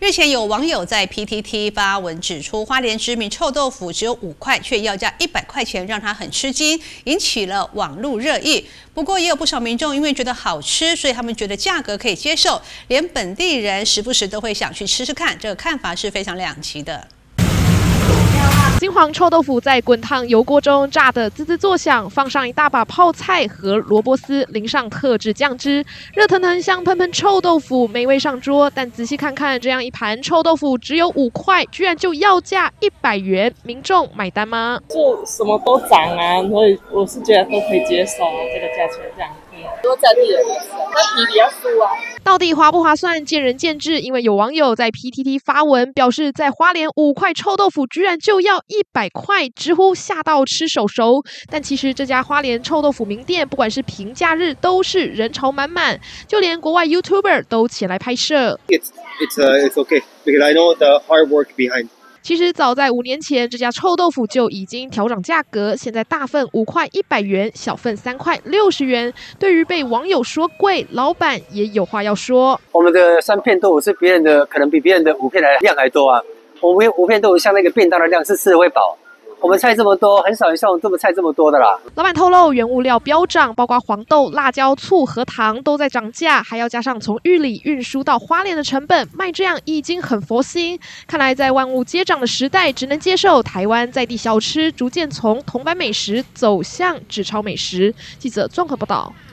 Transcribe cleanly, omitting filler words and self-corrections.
日前有网友在 PTT 发文指出，花莲知名臭豆腐只有5块，却要价100块钱，让他很吃惊，引起了网络热议。不过也有不少民众因为觉得好吃，所以他们觉得价格可以接受，连本地人时不时都会想去吃吃看。这个看法是非常两极的。 金黄臭豆腐在滚烫油锅中炸得滋滋作响，放上一大把泡菜和萝卜丝，淋上特制酱汁，热腾腾、香喷喷臭豆腐美味上桌。但仔细看看，这样一盘臭豆腐只有5块，居然就要价100元，民众买单吗？ 就什么都涨啊，所以我是觉得都可以接受啊，这个价钱这样。多在地人也是，那皮比较酥啊。到底划不划算，见仁见智。因为有网友在 PTT 发文表示，在花莲5块臭豆腐居然就要100块，直呼吓到吃手熟。但其实这家花莲臭豆腐名店，不管是平假日都是人潮满满，就连国外 YouTuber 都前来拍摄。 It's okay because I know the hard work behind. 其实早在5年前，这家臭豆腐就已经调涨价格，现在大份5块100元，小份3块60元。对于被网友说贵，老板也有话要说。 我们的3片豆腐是别人的，可能比别人的5片的量还多啊。我们5片豆腐像那个便当的量是吃得会饱。 我们菜这么多，很少有像我们菜这么多的啦。 老板透露，原物料飙涨，包括黄豆、辣椒、醋和糖都在涨价，还要加上从玉里运输到花莲的成本，卖这样已经很佛心。看来在万物皆涨的时代，只能接受台湾在地小吃逐渐从铜板美食走向纸钞美食。记者综合报道。